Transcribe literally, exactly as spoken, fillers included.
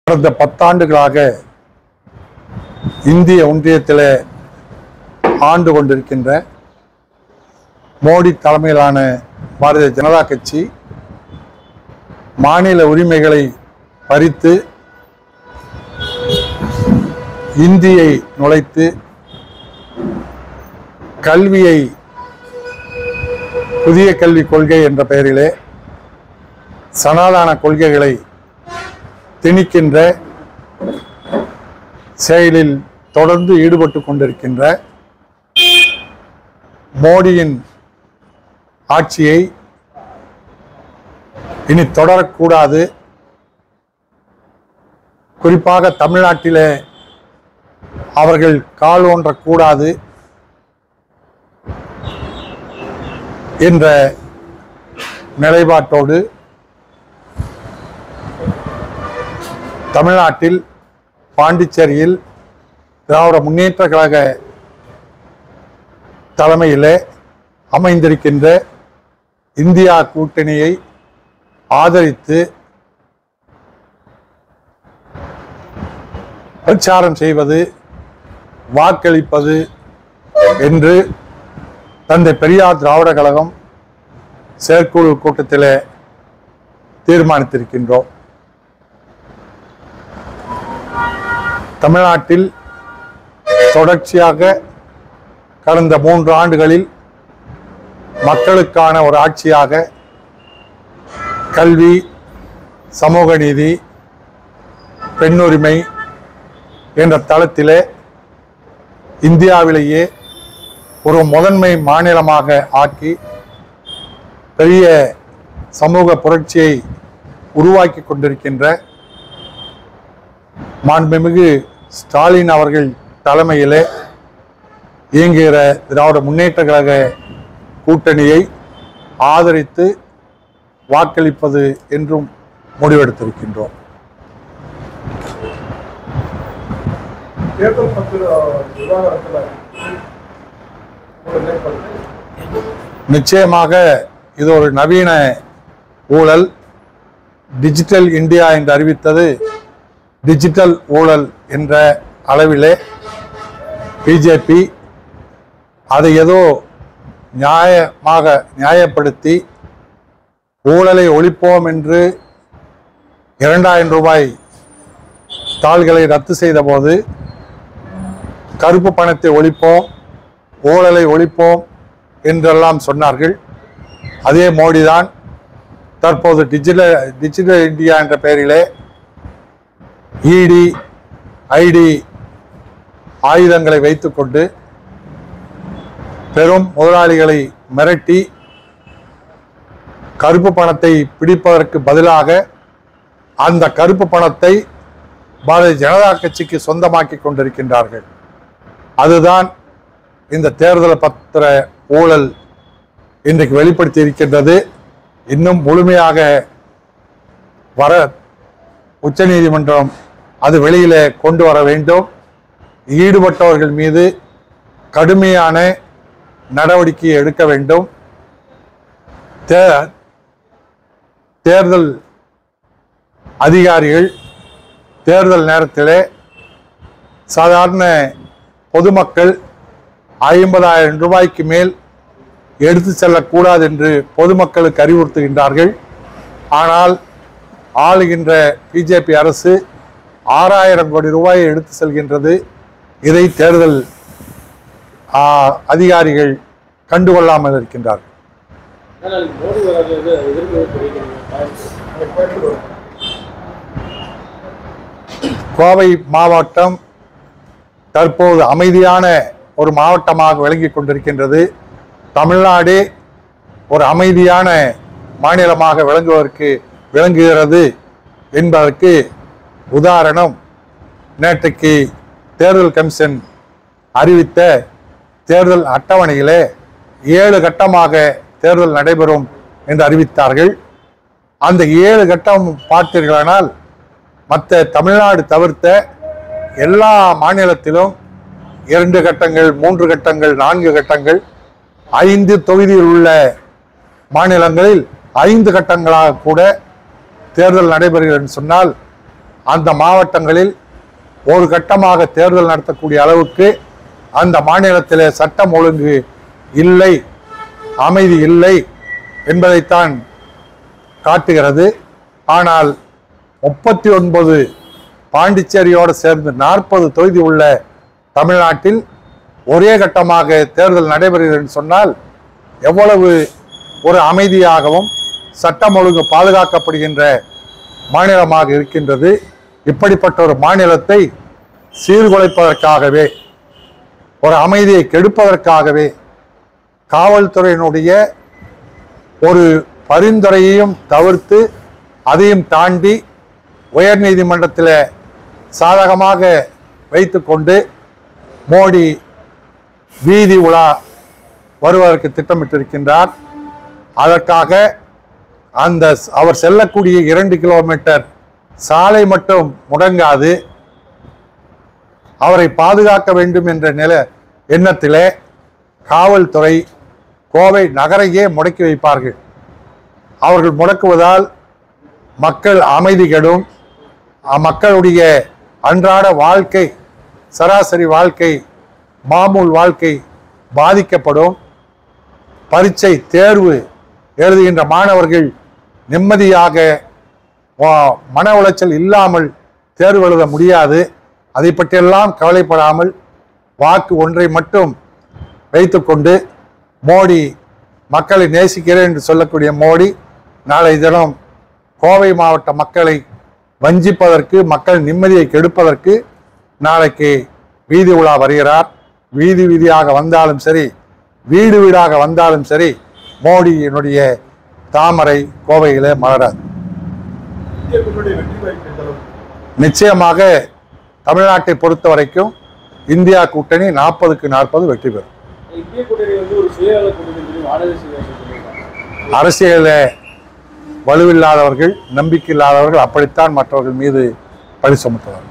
கடந்த பத்தாண்டுகளாக இந்திய ஒன்றியத்தில் ஆண்டு கொண்டிருக்கின்ற மோடி தலைமையிலான பாரதிய ஜனதா கட்சி மாநில உரிமைகளை பறித்து இந்தியை நுழைத்து கல்வியை புதிய கல்விக் கொள்கை என்ற பெயரிலே சனாதன கொள்கைகளை திணிக்கின்ற செயலில் தொடர்ந்து ஈடுபட்டு கொண்டிருக்கின்ற மோடியின் ஆட்சியை இனி தொடரக்கூடாது. குறிப்பாக தமிழ்நாட்டிலே அவர்கள் கால் ஊன்றக்கூடாது என்ற நிலைப்பாட்டோடு தமிழ்நாட்டில் பாண்டிச்சேரியில் திராவிட முன்னேற்ற கழக தலைமையிலே அமைந்திருக்கின்ற இந்தியா கூட்டணியை ஆதரித்து பிரச்சாரம் செய்வது, வாக்களிப்பது என்று தந்தை பெரியார் திராவிட கழகம் செயற்குழு கூட்டத்தில் தீர்மானித்திருக்கின்றோம். தமிழ்நாட்டில் தொடர்ச்சியாக கடந்த மூன்று ஆண்டுகளில் மக்களுக்கான ஒரு ஆட்சியாக கல்வி, சமூக நீதி, பெண்ணுரிமை என்ற தளத்திலே இந்தியாவிலேயே ஒரு முதன்மை மாநிலமாக ஆக்கி பெரிய சமூக புரட்சியை உருவாக்கி கொண்டிருக்கின்ற மாண்புமிகு ஸ்டாலின் அவர்கள் தலைமையிலே இயங்குகிற திராவிட முன்னேற்ற கழக கூட்டணியை ஆதரித்து வாக்களிப்பது என்றும் முடிவெடுத்திருக்கின்றோம். நிச்சயமாக இது ஒரு நவீன ஊழல். டிஜிட்டல் இந்தியா என்று அறிவித்தது டிஜிட்டல் ஊழல் என்ற அளவிலே பிஜேபி அதை ஏதோ நியாயமாக நியாயப்படுத்தி ஊழலை ஒழிப்போம் என்று இரண்டாயிரம் ரூபாய் தாள்களை ரத்து செய்த போது கருப்பு பணத்தை ஒழிப்போம், ஊழலை ஒழிப்போம் என்றெல்லாம் சொன்னார்கள். அதே மோடிதான் தற்போது டிஜிட்டல் டிஜிட்டல் இந்தியா என்ற பெயரிலே இடி ஐடி ஆயுதங்களை வைத்துக்கொண்டு பெரும் முதலாளிகளை மிரட்டி கருப்பு பணத்தை பிடிப்பதற்கு பதிலாக அந்த கருப்பு பணத்தை பாரதிய ஜனதா கட்சிக்கு சொந்தமாக்கி கொண்டிருக்கின்றார்கள். அதுதான் இந்த தேர்தல் பத்திர ஊழல் இன்றைக்கு வெளிப்படுத்தி இருக்கின்றது. இன்னும் முழுமையாக வர உச்சநீதிமன்றம் அது வெளியிலே கொண்டு வர வேண்டும். ஈடுபட்டவர்கள் மீது கடுமையான நடவடிக்கை எடுக்க வேண்டும். தேர்தல் அதிகாரிகள் தேர்தல் நேரத்திலே சாதாரண பொதுமக்கள் ஐம்பதாயிரம் ரூபாய்க்கு மேல் எடுத்து செல்லக்கூடாது என்று பொதுமக்களுக்கு அறிவுறுத்துகின்றார்கள். ஆனால் ஆளுகின்ற பிஜேபி அரசு ஆறாயிரம் கோடி ரூபாயை எடுத்து செல்கின்றது. இதை தேர்தல் அதிகாரிகள் கண்டுகொள்ளாமல் இருக்கின்றார்கள். கோவை மாவட்டம் தற்போது அமைதியான ஒரு மாவட்டமாக விளங்கி கொண்டிருக்கின்றது. தமிழ்நாடு ஒரு அமைதியான மாநிலமாக விளங்குவதற்கு விளங்குகிறது என்பதற்கு உதாரணம் நேற்றைக்கு தேர்தல் கமிஷன் அறிவித்த தேர்தல் அட்டவணையிலே ஏழு கட்டமாக தேர்தல் நடைபெறும் என்று அறிவித்தார்கள். அந்த ஏழு கட்டம் பார்த்தீர்களானால் மற்ற தமிழ்நாடு தவிர்த்த எல்லா மாநிலத்திலும் இரண்டு கட்டங்கள், மூன்று கட்டங்கள், நான்கு கட்டங்கள், ஐந்து தொகுதியில் உள்ள மாநிலங்களில் ஐந்து கட்டங்களாக கூட தேர்தல் நடைபெறுகிறது என்று சொன்னால் அந்த மாவட்டங்களில் ஒரு கட்டமாக தேர்தல் நடத்தக்கூடிய அளவுக்கு அந்த மாநிலத்திலே சட்டம் ஒழுங்கு இல்லை, அமைதி இல்லை என்பதைத்தான் காட்டுகிறது. ஆனால் முப்பத்தி ஒன்பது பாண்டிச்சேரியோடு சேர்ந்து நாற்பது தொகுதி உள்ள தமிழ்நாட்டில் ஒரே கட்டமாக தேர்தல் நடைபெறுகிறது என்று சொன்னால் எவ்வளவு ஒரு அமைதியாகவும் சட்டம் ஒழுங்கு பாதுகாக்கப்படுகின்ற மாநிலமாக இருக்கின்றது. இப்படிப்பட்ட ஒரு மாநிலத்தை சீர்குலைப்பதற்காகவே, ஒரு அமைதியை கெடுப்பதற்காகவே காவல்துறையினுடைய ஒரு பரிந்துரையையும் தவிர்த்து அதையும் தாண்டி உயர் நீதிமன்றத்தில் சாதகமாக வைத்துக்கொண்டு மோடி வீதி உலா வருவதற்கு திட்டமிட்டிருக்கின்றார். அதற்காக அந்த அவர் செல்லக்கூடிய இரண்டு கிலோமீட்டர் சாலை மட்டும் முடங்காது, அவரை பாதுகாக்க வேண்டும் என்ற நில எண்ணத்திலே காவல்துறை கோவை நகரையே முடக்கி வைப்பார்கள். அவர்கள் முடக்குவதால் மக்கள் அமைதி கெடும், மக்களுடைய அன்றாட வாழ்க்கை, சராசரி வாழ்க்கை, மாமூல் வாழ்க்கை பாதிக்கப்படும். பரீட்சை தேர்வு எழுதுகின்ற மாணவர்கள் நிம்மதியாக மன உளைச்சல் இல்லாமல் தேர்வு எழுத முடியாது. அதை பற்றியெல்லாம் கவலைப்படாமல் வாக்கு ஒன்றை மட்டும் வைத்துக்கொண்டு மோடி மக்களை நேசிக்கிறேன் என்று சொல்லக்கூடிய மோடி நாளை தினம் கோவை மாவட்ட மக்களை வஞ்சிப்பதற்கு, மக்கள் நிம்மதியை கெடுப்பதற்கு நாளைக்கு வீதி உலா வருகிறார். வீதி வீதியாக வந்தாலும் சரி, வீடு வீடாக வந்தாலும் சரி, மோடியினுடைய தாமரை கோவையிலே மலராது. நிச்சயமாக தமிழ்நாட்டை பொறுத்த வரைக்கும் இந்தியா கூட்டணி நாற்பதுக்கு நாற்பது வெற்றி பெறும். அரசியல வலுவில்லாதவர்கள், நம்பிக்கை இல்லாதவர்கள் அப்படித்தான் மற்றவர்கள் மீது பழி சுமத்துவார்கள்.